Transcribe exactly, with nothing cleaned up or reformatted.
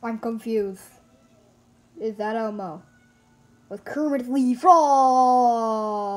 I'm confused. Is that Elmo? With Kermit the Frog!